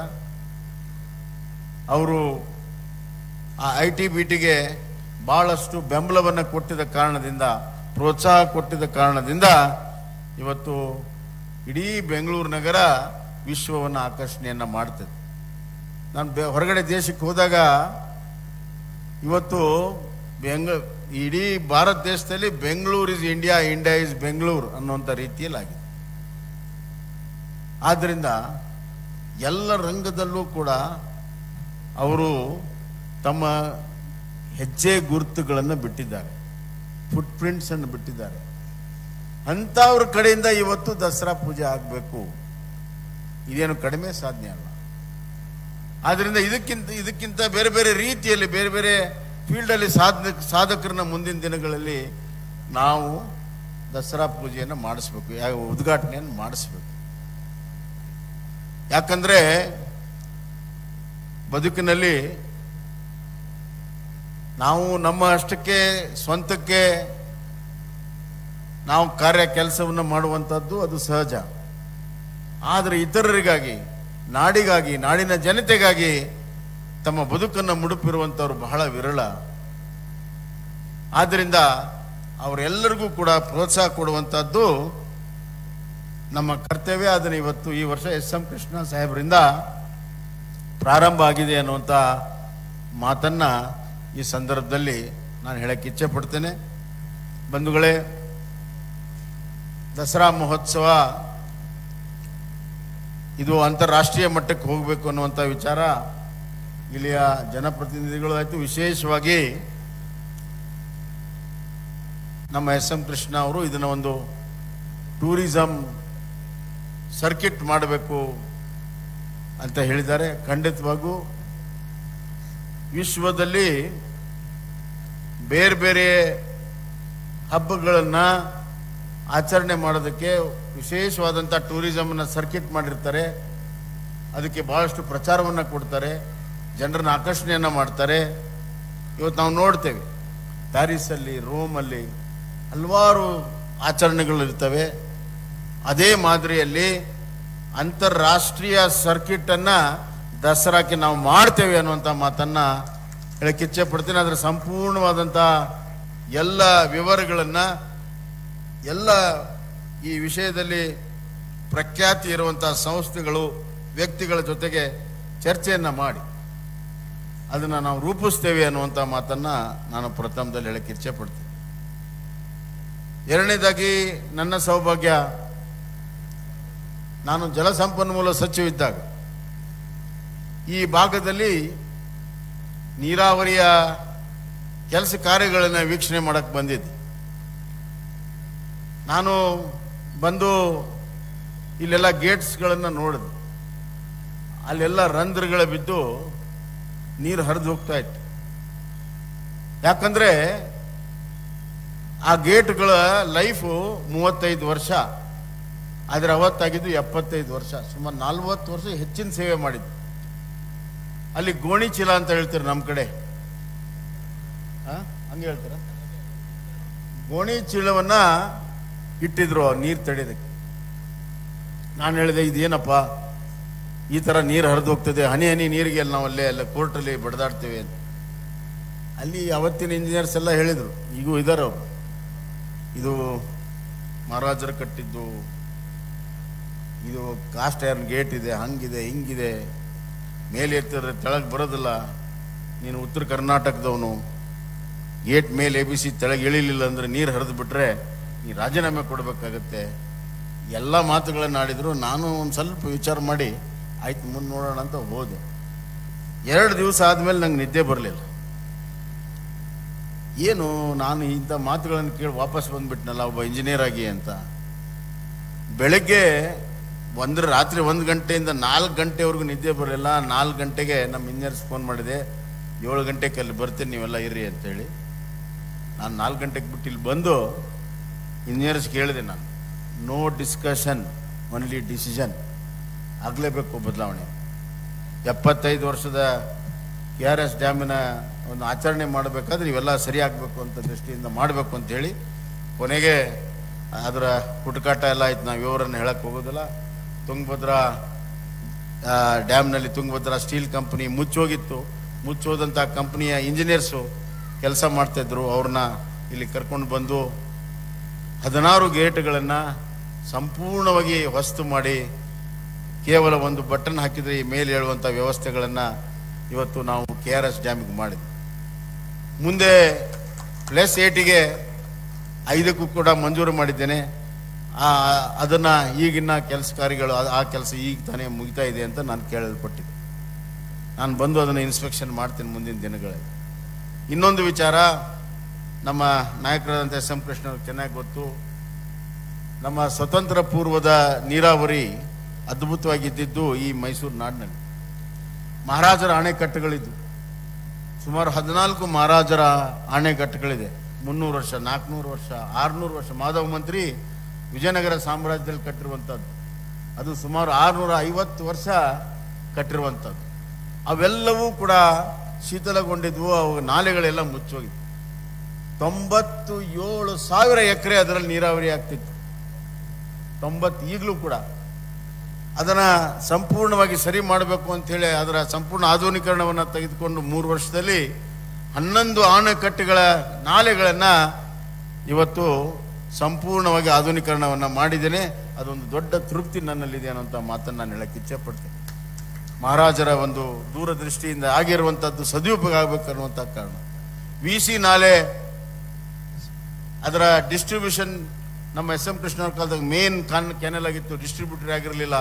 ಅವರು ಆ ಐ ಟಿ ಬಿ ಟಿಗೆ ಭಾಳಷ್ಟು ಬೆಂಬಲವನ್ನು ಕೊಟ್ಟಿದ್ದ ಕಾರಣದಿಂದ, ಪ್ರೋತ್ಸಾಹ ಕೊಟ್ಟಿದ್ದ ಕಾರಣದಿಂದ ಇವತ್ತು ಇಡೀ ಬೆಂಗಳೂರು ನಗರ ವಿಶ್ವವನ್ನು ಆಕರ್ಷಣೆಯನ್ನು ಮಾಡ್ತದೆ. ನಾನು ಬೆ ಹೊರಗಡೆ ದೇಶಕ್ಕೆ ಹೋದಾಗ ಇವತ್ತು ಬೆಂಗ ಇಡೀ ಭಾರತ ದೇಶದಲ್ಲಿ Bengaluru is India, India is Bengaluru ಅನ್ನುವಂಥ ರೀತಿಯಲ್ಲಿ ಆಗಿದೆ. ಆದ್ದರಿಂದ ಎಲ್ಲ ರಂಗದಲ್ಲೂ ಕೂಡ ಅವರು ತಮ್ಮ ಹೆಜ್ಜೆ ಗುರುತುಗಳನ್ನು ಬಿಟ್ಟಿದ್ದಾರೆ, ಫುಟ್ ಪ್ರಿಂಟ್ಸ್ ಅನ್ನು ಬಿಟ್ಟಿದ್ದಾರೆ. ಅಂಥವ್ರ ಕಡೆಯಿಂದ ಇವತ್ತು ದಸರಾ ಪೂಜೆ ಆಗಬೇಕು, ಇದೇನು ಕಡಿಮೆ ಸಾಧನೆ ಅಲ್ಲ. ಆದ್ದರಿಂದ ಇದಕ್ಕಿಂತ ಇದಕ್ಕಿಂತ ಬೇರೆ ಬೇರೆ ರೀತಿಯಲ್ಲಿ ಬೇರೆ ಬೇರೆ ಫೀಲ್ಡಲ್ಲಿ ಸಾಧನೆ ಸಾಧಕರನ್ನ ಮುಂದಿನ ದಿನಗಳಲ್ಲಿ ನಾವು ದಸರಾ ಪೂಜೆಯನ್ನು ಮಾಡಿಸ್ಬೇಕು, ಯಾವ ಉದ್ಘಾಟನೆಯನ್ನು ಮಾಡಿಸ್ಬೇಕು. ಯಾಕಂದ್ರೆ ಬದುಕಿನಲ್ಲಿ ನಾವು ನಮ್ಮ ಅಷ್ಟಕ್ಕೆ ಸ್ವಂತಕ್ಕೆ ನಾವು ಕಾರ್ಯ ಕೆಲಸವನ್ನು ಮಾಡುವಂಥದ್ದು ಅದು ಸಹಜ. ಆದರೆ ಇತರರಿಗಾಗಿ, ನಾಡಿಗಾಗಿ, ನಾಡಿನ ಜನತೆಗಾಗಿ ತಮ್ಮ ಬದುಕನ್ನು ಮುಡುಪಿರುವಂಥವ್ರು ಬಹಳ ವಿರಳ. ಆದ್ದರಿಂದ ಅವರೆಲ್ಲರಿಗೂ ಕೂಡ ಪ್ರೋತ್ಸಾಹ ಕೊಡುವಂಥದ್ದು ನಮ್ಮ ಕರ್ತವ್ಯ. ಅದನ್ನು ಇವತ್ತು ಈ ವರ್ಷ ಎಸ್ ಎಂ ಕೃಷ್ಣ ಸಾಹೇಬರಿಂದ ಪ್ರಾರಂಭ ಆಗಿದೆ ಅನ್ನುವಂಥ ಮಾತನ್ನ ಈ ಸಂದರ್ಭದಲ್ಲಿ ನಾನು ಹೇಳಕ್ಕೆ ಇಚ್ಛೆ ಪಡ್ತೇನೆ. ಬಂಧುಗಳೇ, ದಸರಾ ಮಹೋತ್ಸವ ಇದು ಅಂತಾರಾಷ್ಟ್ರೀಯ ಮಟ್ಟಕ್ಕೆ ಹೋಗಬೇಕು ಅನ್ನುವಂಥ ವಿಚಾರ ಇಲ್ಲಿಯ ಜನಪ್ರತಿನಿಧಿಗಳು ಆಯಿತು, ವಿಶೇಷವಾಗಿ ನಮ್ಮ ಎಸ್ ಎಂ ಕೃಷ್ಣ ಅವರು ಇದನ್ನ ಒಂದು ಟೂರಿಸಂ ಸರ್ಕಿಟ್ ಮಾಡಬೇಕು ಅಂತ ಹೇಳಿದ್ದಾರೆ. ಖಂಡಿತವಾಗೂ ವಿಶ್ವದಲ್ಲಿ ಬೇರೆ ಬೇರೆ ಹಬ್ಬಗಳನ್ನು ಆಚರಣೆ ಮಾಡೋದಕ್ಕೆ ವಿಶೇಷವಾದಂಥ ಟೂರಿಸಮ್ನ ಸರ್ಕಿಟ್ ಮಾಡಿರ್ತಾರೆ. ಅದಕ್ಕೆ ಬಹಳಷ್ಟು ಪ್ರಚಾರವನ್ನು ಕೊಡ್ತಾರೆ, ಜನರನ್ನ ಆಕರ್ಷಣೆಯನ್ನು ಮಾಡ್ತಾರೆ. ಇವತ್ತು ನಾವು ನೋಡ್ತೇವೆ ಪ್ಯಾರಿಸಲ್ಲಿ, ರೋಮಲ್ಲಿ ಹಲವಾರು ಆಚರಣೆಗಳಿರ್ತವೆ. ಅದೇ ಮಾದರಿಯಲ್ಲಿ ಅಂತಾರಾಷ್ಟ್ರೀಯ ಸರ್ಕಿಟನ್ನು ದಸರಾಕ್ಕೆ ನಾವು ಮಾಡ್ತೇವೆ ಅನ್ನುವಂಥ ಮಾತನ್ನು ಹೇಳಕ್ಕೆ ಇಚ್ಛೆ ಪಡ್ತೀನಿ. ಅದರ ಸಂಪೂರ್ಣವಾದಂಥ ಎಲ್ಲ ವಿವರಗಳನ್ನು, ಎಲ್ಲ ಈ ವಿಷಯದಲ್ಲಿ ಪ್ರಖ್ಯಾತಿ ಇರುವಂಥ ಸಂಸ್ಥೆಗಳು, ವ್ಯಕ್ತಿಗಳ ಜೊತೆಗೆ ಚರ್ಚೆಯನ್ನು ಮಾಡಿ ಅದನ್ನು ನಾವು ರೂಪಿಸ್ತೇವೆ ಅನ್ನುವಂಥ ಮಾತನ್ನು ನಾನು ಪ್ರಥಮದಲ್ಲಿ ಹೇಳಕ್ಕೆ ಇಚ್ಛೆ ಪಡ್ತೀನಿ. ಎರಡನೇದಾಗಿ ನನ್ನ ಸೌಭಾಗ್ಯ, ನಾನು ಜಲಸಂಪನ್ಮೂಲ ಸಚಿವರಿದ್ದಾಗ ಈ ಭಾಗದಲ್ಲಿ ನೀರಾವರಿಯ ಕೆಲಸ ಕಾರ್ಯಗಳನ್ನು ವೀಕ್ಷಣೆ ಮಾಡಕ್ಕೆ ಬಂದಿದ್ದೆ. ನಾನು ಬಂದು ಇಲ್ಲೆಲ್ಲ ಗೇಟ್ಸ್ಗಳನ್ನು ನೋಡಿದೆ. ಅಲ್ಲೆಲ್ಲ ರಂಧ್ರಗಳ ಬಿದ್ದು ನೀರು ಹರಿದು ಹೋಗ್ತಾ ಇತ್ತು. ಯಾಕಂದ್ರೆ ಆ ಗೇಟ್ಗಳ ಲೈಫು ಮೂವತ್ತೈದು ವರ್ಷ, ಆದರೆ ಅವತ್ತಾಗಿದ್ದು ಎಪ್ಪತ್ತೈದು ವರ್ಷ, ಸುಮಾರು ನಲ್ವತ್ತು ವರ್ಷ ಹೆಚ್ಚಿನ ಸೇವೆ ಮಾಡಿದ್ದು. ಅಲ್ಲಿ ಗೋಣಿ ಚೀಲ ಅಂತ ಹೇಳ್ತೀರ ನಮ್ಮ ಕಡೆ, ಹಂಗೆ ಹೇಳ್ತೀರ, ಗೋಣಿ ಚೀಲವನ್ನ ಇಟ್ಟಿದ್ರು ನೀರು ತಡೆಯೋದಕ್ಕೆ. ನಾನು ಹೇಳಿದೆ, ಇದೇನಪ್ಪ ಈ ಥರ ನೀರು ಹರಿದು ಹೋಗ್ತದೆ, ಹನಿ ಹನಿ ನೀರಿಗೆ ಅಲ್ಲಿ ನಾವು ಅಲ್ಲೇ ಅಲ್ಲ ಕೋರ್ಟಲ್ಲಿ ಬಡ್ದಾಡ್ತೇವೆ ಅಂತ. ಅಲ್ಲಿ ಅವತ್ತಿನ ಇಂಜಿನಿಯರ್ಸ್ ಎಲ್ಲ ಹೇಳಿದರು, ಈಗೂ ಇದ್ದಾರೆ ಅವರು, ಇದು ಮಹಾರಾಜರು ಕಟ್ಟಿದ್ದು, ಇದು ಕಾಸ್ಟ್ ಐರನ್ ಗೇಟ್ ಇದೆ, ಹಂಗಿದೆ ಹಿಂಗಿದೆ, ಮೇಲೆ ಎತ್ತಿದ್ರೆ ತೆಳಗೆ ಬರೋದಿಲ್ಲ, ನೀನು ಉತ್ತರ ಕರ್ನಾಟಕದವನು, ಗೇಟ್ ಮೇಲೆ ಎಬಿಸಿ ತೆಳಗೆ ಇಳಿಲಿಲ್ಲ ಅಂದರೆ ನೀರು ಹರಿದು ಬಿಟ್ರೆ ನೀ ರಾಜೀನಾಮೆ ಕೊಡಬೇಕಾಗತ್ತೆ, ಎಲ್ಲ ಮಾತುಗಳನ್ನು ಆಡಿದ್ರು. ನಾನು ಒಂದು ಸ್ವಲ್ಪ ವಿಚಾರ ಮಾಡಿ ಆಯ್ತು ಮುಂದೆ ನೋಡೋಣ ಅಂತ ಹೋದೆ. ಎರಡು ದಿವಸ ಆದಮೇಲೆ ನಂಗೆ ನಿದ್ದೆ ಬರಲಿಲ್ಲ. ಏನು ನಾನು ಇಂಥ ಮಾತುಗಳನ್ನು ಕೇಳಿ ವಾಪಸ್ ಬಂದ್ಬಿಟ್ನಲ್ಲ ಒಬ್ಬ ಇಂಜಿನಿಯರ್ ಆಗಿ ಅಂತ. ಬೆಳಗ್ಗೆ ಒಂದು ರಾತ್ರಿ ಒಂದು ಗಂಟೆಯಿಂದ ನಾಲ್ಕು ಗಂಟೆವರೆಗೂ ನಿದ್ದೆ ಬರಲಿಲ್ಲ. ನಾಲ್ಕು ಗಂಟೆಗೆ ನಮ್ಮ ಇಂಜಿನಿಯರ್ಸ್ ಫೋನ್ ಮಾಡಿದೆ, ಏಳು ಗಂಟೆಗೆ ಅಲ್ಲಿ ಬರ್ತೀನಿ ನೀವೆಲ್ಲ ಇರ್ರಿ ಅಂತೇಳಿ. ನಾನು ನಾಲ್ಕು ಗಂಟೆಗೆ ಬಿಟ್ಟು ಇಲ್ಲಿ ಬಂದು ಇಂಜಿನಿಯರ್ಸ್ ಕೇಳಿದೆ, ನಾನು ನೋ ಡಿಸ್ಕಷನ್ ಒನ್ಲಿ ಡಿಸಿಷನ್, ಆಗಲೇಬೇಕು ಬದಲಾವಣೆ. ಎಪ್ಪತ್ತೈದು ವರ್ಷದ ಕೆ ಆರ್ ಎಸ್ ಡ್ಯಾಮಿನ ಒಂದು ಆಚರಣೆ ಮಾಡಬೇಕಾದ್ರೆ ಇವೆಲ್ಲ ಸರಿ ಆಗಬೇಕು ಅಂತ ದೃಷ್ಟಿಯಿಂದ ಮಾಡಬೇಕು ಅಂತೇಳಿ ಕೊನೆಗೆ ಅದರ ಹುಡುಕಾಟ ಎಲ್ಲ ಆಯ್ತು. ನಾವು ವಿವರನ್ನು ಹೇಳಕ್ಕೆ ಹೋಗೋದಿಲ್ಲ. ತುಂಗಭದ್ರಾ ಡ್ಯಾಮ್ನಲ್ಲಿ ತುಂಗಭದ್ರಾ ಸ್ಟೀಲ್ ಕಂಪ್ನಿ ಮುಚ್ಚೋಗಿತ್ತು. ಮುಚ್ಚೋದಂಥ ಕಂಪ್ನಿಯ ಇಂಜಿನಿಯರ್ಸು ಕೆಲಸ ಮಾಡ್ತಾಯಿದ್ರು. ಅವ್ರನ್ನ ಇಲ್ಲಿ ಕರ್ಕೊಂಡು ಬಂದು ಹದಿನಾರು ಗೇಟ್ಗಳನ್ನು ಸಂಪೂರ್ಣವಾಗಿ ಹೊಸ್ತು ಮಾಡಿ ಕೇವಲ ಒಂದು ಬಟನ್ ಹಾಕಿದರೆ ಈ ಮೇಲೆ ಹೇಳುವಂಥ ವ್ಯವಸ್ಥೆಗಳನ್ನು ಇವತ್ತು ನಾವು ಕೆ ಆರ್ ಎಸ್ ಡ್ಯಾಮಿಗೆ ಮಾಡಿದ್ವಿ. ಮುಂದೆ ಪ್ಲಸ್ ಏಟಿಗೆ ಐದಕ್ಕೂ ಕೂಡ ಮಂಜೂರು ಮಾಡಿದ್ದೇನೆ. ಅದನ್ನು ಈಗಿನ ಕೆಲಸ ಕಾರ್ಯಗಳು ಆ ಕೆಲಸ ಈಗ ತಾನೇ ಮುಗಿತಾ ಇದೆ ಅಂತ ನಾನು ಕೇಳಲ್ಪಟ್ಟಿದ್ದೆ. ನಾನು ಬಂದು ಅದನ್ನು ಇನ್ಸ್ಪೆಕ್ಷನ್ ಮಾಡ್ತೀನಿ ಮುಂದಿನ ದಿನಗಳಲ್ಲಿ. ಇನ್ನೊಂದು ವಿಚಾರ, ನಮ್ಮ ನಾಯಕರಾದಂಥ ಎಸ್ ಎಂ ಕೃಷ್ಣ ಅವ್ರಿಗೆ ಚೆನ್ನಾಗಿ ಗೊತ್ತು. ನಮ್ಮ ಸ್ವತಂತ್ರ ಪೂರ್ವದ ನೀರಾವರಿ ಅದ್ಭುತವಾಗಿದ್ದಿದ್ದು ಈ ಮೈಸೂರು ನಾಡಿನಲ್ಲಿ. ಮಹಾರಾಜರ ಅಣೆಕಟ್ಟುಗಳಿದ್ದು ಸುಮಾರು ಹದಿನಾಲ್ಕು ಮಹಾರಾಜರ ಅಣೆಕಟ್ಟುಗಳಿದೆ. ಮುನ್ನೂರು ವರ್ಷ, ನಾಲ್ಕುನೂರು ವರ್ಷ, ಆರುನೂರು ವರ್ಷ. ಮಾಧವ ಮಂತ್ರಿ ವಿಜಯನಗರ ಸಾಮ್ರಾಜ್ಯದಲ್ಲಿ ಕಟ್ಟಿರುವಂಥದ್ದು. ಅದು ಸುಮಾರು ಆರುನೂರ ಐವತ್ತು ವರ್ಷ ಕಟ್ಟಿರುವಂಥದ್ದು. ಅವೆಲ್ಲವೂ ಕೂಡ ಶೀತಲಗೊಂಡಿದ್ವು. ಅವು ನಾಲೆಗಳೆಲ್ಲ ಮುಚ್ಚೋಗಿದ್ವು. ತೊಂಬತ್ತು ಏಳು ಸಾವಿರ ಎಕರೆ ಅದರಲ್ಲಿ ನೀರಾವರಿ ಆಗ್ತಿತ್ತು. ತೊಂಬತ್ತು ಈಗಲೂ ಕೂಡ ಅದನ್ನು ಸಂಪೂರ್ಣವಾಗಿ ಸರಿ ಮಾಡಬೇಕು ಅಂಥೇಳಿ ಅದರ ಸಂಪೂರ್ಣ ಆಧುನೀಕರಣವನ್ನು ತೆಗೆದುಕೊಂಡು ಮೂರು ವರ್ಷದಲ್ಲಿ ಹನ್ನೊಂದು ಅಣೆಕಟ್ಟುಗಳ ನಾಲೆಗಳನ್ನು ಇವತ್ತು ಸಂಪೂರ್ಣವಾಗಿ ಆಧುನೀಕರಣವನ್ನು ಮಾಡಿದ್ದೇನೆ. ಅದೊಂದು ದೊಡ್ಡ ತೃಪ್ತಿ ನನ್ನಲ್ಲಿದೆ ಅನ್ನೋಂಥ ಮಾತನ್ನು ನಾನು ಹೇಳಕ್ಕೆ ಇಚ್ಛೆ ಪಡ್ತೇನೆ. ಮಹಾರಾಜರ ಒಂದು ದೂರದೃಷ್ಟಿಯಿಂದ ಆಗಿರುವಂಥದ್ದು ಸದುಪಯೋಗ ಆಗಬೇಕು ಅನ್ನುವಂಥ ಕಾರಣ. ವಿ ಸಿ ನಾಲೆ ಅದರ ಡಿಸ್ಟ್ರಿಬ್ಯೂಷನ್ ನಮ್ಮ ಎಸ್ ಎಂ ಕೃಷ್ಣ ಅವ್ರ ಕಾಲದಾಗ ಮೇನ್ ಕಾನ್ ಕೆನಲ್ ಆಗಿತ್ತು, ಡಿಸ್ಟ್ರಿಬ್ಯೂಟರಿ ಆಗಿರಲಿಲ್ಲ.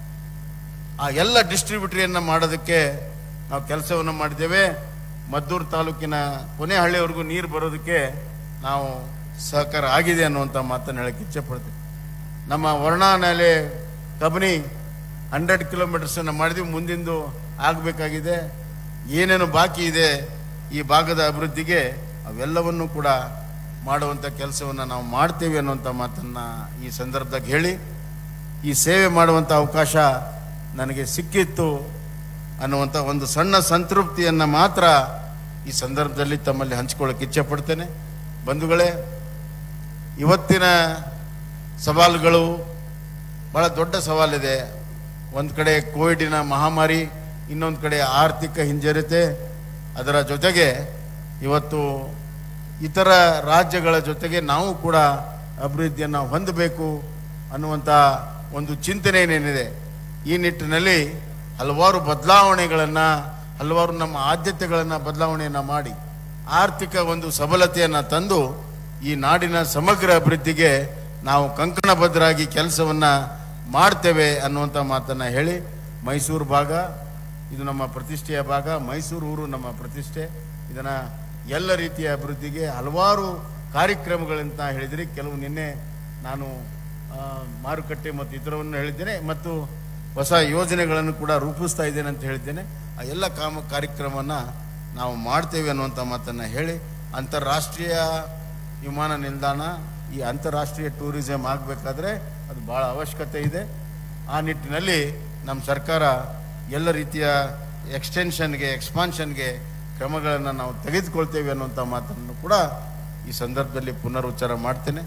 ಆ ಎಲ್ಲ ಡಿಸ್ಟ್ರಿಬ್ಯೂಟರಿಯನ್ನು ಮಾಡೋದಕ್ಕೆ ನಾವು ಕೆಲಸವನ್ನು ಮಾಡಿದ್ದೇವೆ. ಮದ್ದೂರು ತಾಲೂಕಿನ ಕೊನೆ ಹಳ್ಳಿಯವರೆಗೂ ನೀರು ಬರೋದಕ್ಕೆ ನಾವು ಸಹಕಾರ ಆಗಿದೆ ಅನ್ನುವಂಥ ಮಾತನ್ನು ಹೇಳಕ್ಕೆ ಇಚ್ಛೆ ಪಡ್ತೀವಿ. ನಮ್ಮ ವರ್ಣಾ ನಾಲೆ ಕಬಿನಿ ಹಂಡ್ರೆಡ್ ಕಿಲೋಮೀಟರ್ಸನ್ನು ಮಾಡಿದ್ವಿ. ಮುಂದಿಂದು ಆಗಬೇಕಾಗಿದೆ. ಏನೇನು ಬಾಕಿ ಇದೆ ಈ ಭಾಗದ ಅಭಿವೃದ್ಧಿಗೆ ಅವೆಲ್ಲವನ್ನೂ ಕೂಡ ಮಾಡುವಂಥ ಕೆಲಸವನ್ನು ನಾವು ಮಾಡ್ತೇವೆ ಅನ್ನುವಂಥ ಮಾತನ್ನು ಈ ಸಂದರ್ಭದಾಗ ಹೇಳಿ, ಈ ಸೇವೆ ಮಾಡುವಂಥ ಅವಕಾಶ ನನಗೆ ಸಿಕ್ಕಿತ್ತು ಅನ್ನುವಂಥ ಒಂದು ಸಣ್ಣ ಸಂತೃಪ್ತಿಯನ್ನು ಮಾತ್ರ ಈ ಸಂದರ್ಭದಲ್ಲಿ ತಮ್ಮಲ್ಲಿ ಹಂಚಿಕೊಳ್ಳೋಕೆ ಇಚ್ಛೆ ಪಡ್ತೇನೆ. ಬಂಧುಗಳೇ, ಇವತ್ತಿನ ಸವಾಲುಗಳು ಭಾಳ ದೊಡ್ಡ ಸವಾಲಿದೆ. ಒಂದು ಕಡೆ ಕೋವಿಡಿನ ಮಹಾಮಾರಿ, ಇನ್ನೊಂದು ಕಡೆ ಆರ್ಥಿಕ ಹಿಂಜರಿತೆ, ಅದರ ಜೊತೆಗೆ ಇವತ್ತು ಇತರ ರಾಜ್ಯಗಳ ಜೊತೆಗೆ ನಾವು ಕೂಡ ಅಭಿವೃದ್ಧಿಯನ್ನು ಹೊಂದಬೇಕು ಅನ್ನುವಂಥ ಒಂದು ಚಿಂತನೆ ಏನೇನಿದೆ. ಈ ನಿಟ್ಟಿನಲ್ಲಿ ಹಲವಾರು ಬದಲಾವಣೆಗಳನ್ನು, ಹಲವಾರು ನಮ್ಮ ಆದ್ಯತೆಗಳನ್ನು ಬದಲಾವಣೆಯನ್ನು ಮಾಡಿ ಆರ್ಥಿಕ ಒಂದು ಸಬಲತೆಯನ್ನು ತಂದು ಈ ನಾಡಿನ ಸಮಗ್ರ ಅಭಿವೃದ್ಧಿಗೆ ನಾವು ಕಂಕಣಬದ್ಧರಾಗಿ ಕೆಲಸವನ್ನು ಮಾಡ್ತೇವೆ ಅನ್ನುವಂಥ ಮಾತನ್ನು ಹೇಳಿ, ಮೈಸೂರು ಭಾಗ ಇದು ನಮ್ಮ ಪ್ರತಿಷ್ಠೆಯ ಭಾಗ. ಮೈಸೂರು ಊರು ನಮ್ಮ ಪ್ರತಿಷ್ಠೆ. ಇದನ್ನು ಎಲ್ಲ ರೀತಿಯ ಅಭಿವೃದ್ಧಿಗೆ ಹಲವಾರು ಕಾರ್ಯಕ್ರಮಗಳಂತ ಹೇಳಿದ್ರಿ. ಕೆಲವು ನಿನ್ನೆ ನಾನು ಮಾರುಕಟ್ಟೆ ಮತ್ತು ಇತರವನ್ನು ಹೇಳಿದ್ದೇನೆ, ಮತ್ತು ಹೊಸ ಯೋಜನೆಗಳನ್ನು ಕೂಡ ರೂಪಿಸ್ತಾ ಇದ್ದೇನೆ ಅಂತ ಹೇಳಿದ್ದೇನೆ. ಆ ಎಲ್ಲ ಕಾಮ ಕಾರ್ಯಕ್ರಮವನ್ನು ನಾವು ಮಾಡ್ತೇವೆ ಅನ್ನುವಂಥ ಮಾತನ್ನು ಹೇಳಿ, ಅಂತಾರಾಷ್ಟ್ರೀಯ ವಿಮಾನ ನಿಲ್ದಾಣ, ಈ ಅಂತಾರಾಷ್ಟ್ರೀಯ ಟೂರಿಸಂ ಆಗಬೇಕಾದ್ರೆ ಅದು ಭಾಳ ಅವಶ್ಯಕತೆ ಇದೆ. ಆ ನಿಟ್ಟಿನಲ್ಲಿ ನಮ್ಮ ಸರ್ಕಾರ ಎಲ್ಲ ರೀತಿಯ ಎಕ್ಸ್ಟೆನ್ಷನ್ಗೆ, ಎಕ್ಸ್ಪಾನ್ಷನ್ಗೆ ಕ್ರಮಗಳನ್ನು ನಾವು ತೆಗೆದುಕೊಳ್ತೇವೆ ಅನ್ನುವಂಥ ಮಾತನ್ನು ಕೂಡ ಈ ಸಂದರ್ಭದಲ್ಲಿ ಪುನರುಚ್ಚಾರ ಮಾಡ್ತೇನೆ.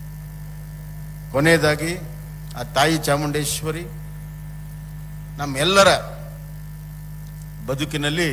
ಕೊನೆಯದಾಗಿ ಆ ತಾಯಿ ಚಾಮುಂಡೇಶ್ವರಿ ನಮ್ಮೆಲ್ಲರ ಬದುಕಿನಲ್ಲಿ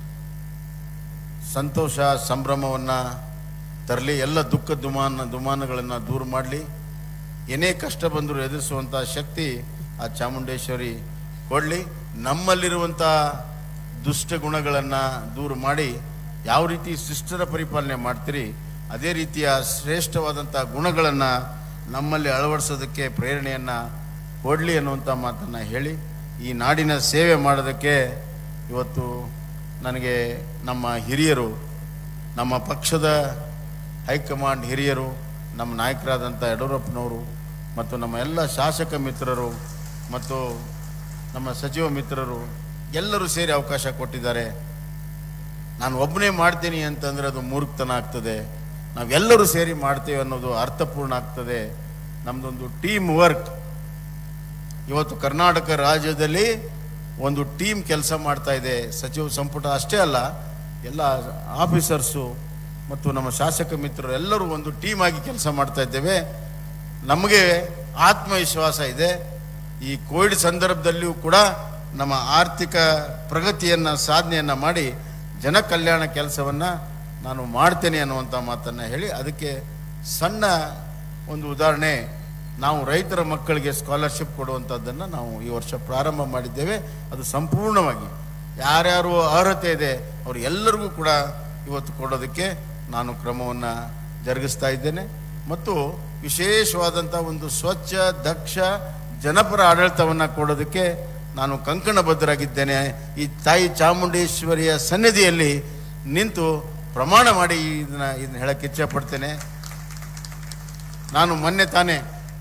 ಸಂತೋಷ, ಸಂಭ್ರಮವನ್ನು ತರಲಿ, ಎಲ್ಲ ದುಃಖ ದುಮಾನ ದುಮಾನಗಳನ್ನು ದೂರ ಮಾಡಲಿ. ಏನೇ ಕಷ್ಟ ಬಂದರೂ ಎದುರಿಸುವಂಥ ಶಕ್ತಿ ಆ ಚಾಮುಂಡೇಶ್ವರಿ ಕೊಡಲಿ. ನಮ್ಮಲ್ಲಿರುವಂಥ ದುಷ್ಟ ಗುಣಗಳನ್ನು ದೂರ ಮಾಡಿ ಯಾವ ರೀತಿ ಶಿಷ್ಟರ ಪರಿಪಾಲನೆ ಮಾಡ್ತೀರಿ ಅದೇ ರೀತಿಯ ಶ್ರೇಷ್ಠವಾದಂಥ ಗುಣಗಳನ್ನು ನಮ್ಮಲ್ಲಿ ಅಳವಡಿಸೋದಕ್ಕೆ ಪ್ರೇರಣೆಯನ್ನು ಕೊಡಲಿ ಅನ್ನುವಂಥ ಮಾತನ್ನು ಹೇಳಿ, ಈ ನಾಡಿನ ಸೇವೆ ಮಾಡೋದಕ್ಕೆ ಇವತ್ತು ನನಗೆ ನಮ್ಮ ಹಿರಿಯರು, ನಮ್ಮ ಪಕ್ಷದ ಹೈಕಮಾಂಡ್ ಹಿರಿಯರು, ನಮ್ಮ ನಾಯಕರಾದಂಥ ಯಡಿಯೂರಪ್ಪನವರು ಮತ್ತು ನಮ್ಮ ಎಲ್ಲ ಶಾಸಕ ಮಿತ್ರರು ಮತ್ತು ನಮ್ಮ ಸಚಿವ ಮಿತ್ರರು ಎಲ್ಲರೂ ಸೇರಿ ಅವಕಾಶ ಕೊಟ್ಟಿದ್ದಾರೆ. ನಾನು ಒಬ್ಬನೇ ಮಾಡ್ತೀನಿ ಅಂತಂದರೆ ಅದು ಮೂರ್ಖತನ ಆಗ್ತದೆ. ನಾವೆಲ್ಲರೂ ಸೇರಿ ಮಾಡ್ತೇವೆ ಅನ್ನೋದು ಅರ್ಥಪೂರ್ಣ ಆಗ್ತದೆ. ನಮ್ಮದೊಂದು ಟೀಮ್ ವರ್ಕ್. ಇವತ್ತು ಕರ್ನಾಟಕ ರಾಜ್ಯದಲ್ಲಿ ಒಂದು ಟೀಮ್ ಕೆಲಸ ಮಾಡ್ತಾ ಇದೆ. ಸಚಿವ ಸಂಪುಟ ಅಷ್ಟೇ ಅಲ್ಲ, ಎಲ್ಲ ಆಫೀಸರ್ಸು ಮತ್ತು ನಮ್ಮ ಶಾಸಕ ಮಿತ್ರರು ಎಲ್ಲರೂ ಒಂದು ಟೀಮ್ ಆಗಿ ಕೆಲಸ ಮಾಡ್ತಾ ಇದ್ದೇವೆ. ನಮಗೆ ಆತ್ಮವಿಶ್ವಾಸ ಇದೆ. ಈ ಕೋವಿಡ್ ಸಂದರ್ಭದಲ್ಲಿಯೂ ಕೂಡ ನಮ್ಮ ಆರ್ಥಿಕ ಪ್ರಗತಿಯನ್ನು ಸಾಧನೆಯನ್ನು ಮಾಡಿ ಜನ ಕಲ್ಯಾಣ ಕೆಲಸವನ್ನು ನಾನು ಮಾಡ್ತೇನೆ ಅನ್ನುವಂಥ ಮಾತನ್ನು ಹೇಳಿ, ಅದಕ್ಕೆ ಸಣ್ಣ ಒಂದು ಉದಾಹರಣೆ, ನಾವು ರೈತರ ಮಕ್ಕಳಿಗೆ ಸ್ಕಾಲರ್ಶಿಪ್ ಕೊಡುವಂಥದ್ದನ್ನು ನಾವು ಈ ವರ್ಷ ಪ್ರಾರಂಭ ಮಾಡಿದ್ದೇವೆ. ಅದು ಸಂಪೂರ್ಣವಾಗಿ ಯಾರ್ಯಾರು ಅರ್ಹತೆ ಇದೆ ಅವರು ಎಲ್ಲರಿಗೂ ಕೂಡ ಇವತ್ತು ಕೊಡೋದಕ್ಕೆ ನಾನು ಕ್ರಮವನ್ನು ಜರುಗಿಸ್ತಾ ಇದ್ದೇನೆ. ಮತ್ತು ವಿಶೇಷವಾದಂಥ ಒಂದು ಸ್ವಚ್ಛ, ದಕ್ಷ, ಜನಪರ ಆಡಳಿತವನ್ನು ಕೊಡೋದಕ್ಕೆ ನಾನು ಕಂಕಣಬದ್ಧರಾಗಿದ್ದೇನೆ. ಈ ತಾಯಿ ಚಾಮುಂಡೇಶ್ವರಿಯ ಸನ್ನಿಧಿಯಲ್ಲಿ ನಿಂತು ಪ್ರಮಾಣ ಮಾಡಿ ಇದನ್ನ ಇದನ್ನ ಹೇಳಕ್ಕೆ ಇಚ್ಛೆಪಡ್ತೇನೆ. ನಾನು ಮೊನ್ನೆ ತಾನೇ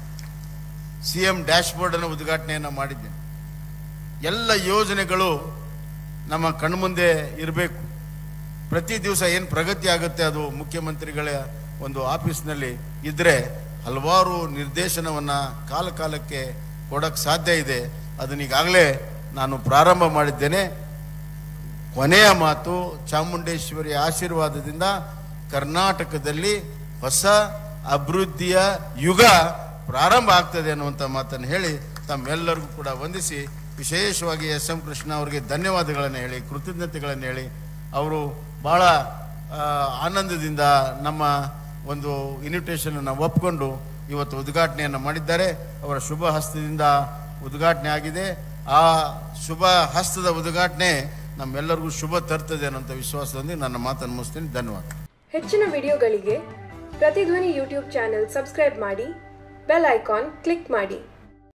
ಸಿ ಎಂ ಡ್ಯಾಶ್ ಬೋರ್ಡನ್ನು ಉದ್ಘಾಟನೆಯನ್ನು ಮಾಡಿದ್ದೇನೆ. ಎಲ್ಲ ಯೋಜನೆಗಳು ನಮ್ಮ ಕಣ್ಮುಂದೆ ಇರಬೇಕು. ಪ್ರತಿ ದಿವಸ ಏನು ಪ್ರಗತಿ ಆಗುತ್ತೆ ಅದು ಮುಖ್ಯಮಂತ್ರಿಗಳ ಒಂದು ಆಫೀಸ್ನಲ್ಲಿ ಇದ್ದರೆ ಹಲವಾರು ನಿರ್ದೇಶನವನ್ನು ಕಾಲ ಕಾಲಕ್ಕೆ ಕೊಡೋಕ್ಕೆ ಸಾಧ್ಯ ಇದೆ. ಅದನ್ನೀಗಾಗಲೇ ನಾನು ಪ್ರಾರಂಭ ಮಾಡಿದ್ದೇನೆ. ಕೊನೆಯ ಮಾತು, ಚಾಮುಂಡೇಶ್ವರಿ ಆಶೀರ್ವಾದದಿಂದ ಕರ್ನಾಟಕದಲ್ಲಿ ಹೊಸ ಅಭಿವೃದ್ಧಿಯ ಯುಗ ಪ್ರಾರಂಭ ಆಗ್ತದೆ ಅನ್ನುವಂಥ ಮಾತನ್ನು ಹೇಳಿ ತಮ್ಮೆಲ್ಲರಿಗೂ ಕೂಡ ವಂದಿಸಿ, ವಿಶೇಷವಾಗಿ ಎಸ್ ಎಂ ಕೃಷ್ಣ ಅವರಿಗೆ ಧನ್ಯವಾದಗಳನ್ನು ಹೇಳಿ, ಕೃತಜ್ಞತೆಗಳನ್ನು ಹೇಳಿ, ಅವರು ಭಾಳ ಆನಂದದಿಂದ ನಮ್ಮ ಒಂದು ಇನ್ವಿಟೇಷನನ್ನು ಒಪ್ಪಿಕೊಂಡು ಇವತ್ತು ಉದ್ಘಾಟನೆಯನ್ನು ಮಾಡಿದ್ದಾರೆ. ಅವರ ಶುಭ ಹಸ್ತದಿಂದ ಉದ್ಘಾಟನೆ ಆಗಿದೆ. ಆ ಶುಭ ಹಸ್ತದ ಉದ್ಘಾಟನೆ ನಮ್ಮೆಲ್ಲರಿಗೂ ಶುಭ ತರ್ತದೆ ಅನ್ನೋಂಥ ವಿಶ್ವಾಸದೊಂದಿಗೆ ನನ್ನ ಮಾತನ್ನು ಮುಗಿಸ್ತೀನಿ. ಧನ್ಯವಾದ. ಹೆಚ್ಚಿನ ವಿಡಿಯೋಗಳಿಗೆ ಪ್ರತಿಧ್ವನಿ ಯೂಟ್ಯೂಬ್ ಚಾನೆಲ್ ಸಬ್ಸ್ಕ್ರೈಬ್ ಮಾಡಿ, ಬೆಲ್ ಐಕಾನ್ ಕ್ಲಿಕ್ ಮಾಡಿ.